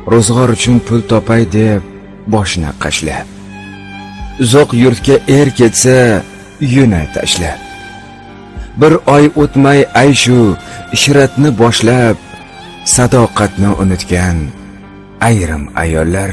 ro'zg'or uchun pul topay deb boshni qashlab, uzoq yurtga ketsa uyini tashlab, bir oy o'tmay ayshu ishratni boshlab, sadoqatni unutgan ayrim ayollar,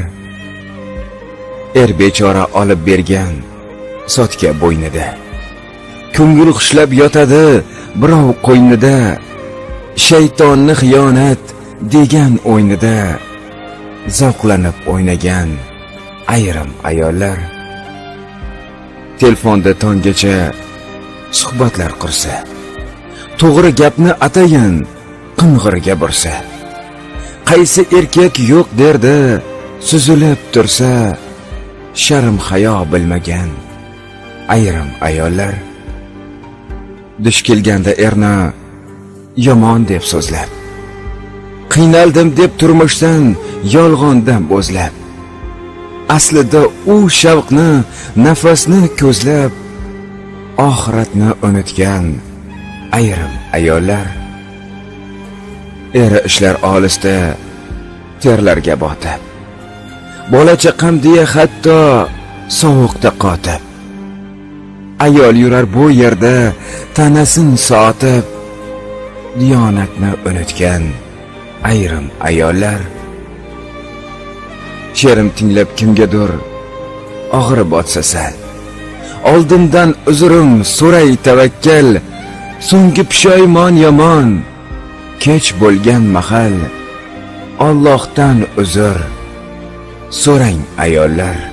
bechora olib bergan sotga bo'ynida, ko'ngil xushlab yotadi birov qo'ynida, shaytonni xiyonat degan o'ynida zavqlanib o'ynagan ayrim ayollar, telefonda tonggacha suhbatlar qursa, to'g'ri gapni atayin qing'irga bursa, qaysi erkak yo'q derdi suzilib tursa, sharm hayo bilmagan ayrim ayollar, dush kelganda erni yomon deb so'zlab, qiynaldim deb turmushdan yolg'ondan bo'zlab, aslida u shavqni, nafasni ko'zlab, oxiratni unutgan ayrim ayollar, eri ishlar olisda terlarga botib, bola chaqam deya hatto sovuqda qotib, ayol yurar bu yerda tanasin sotib, diyonatni unutgan ayrim ayollar, she'rim tinglab kimgadir og'iri botsa sal, oldindan uzrim so'ray tavakkal, so'nggi pushaymon yomon kech bo'lgan mahal, Allohdan uzr so'rang ayollar.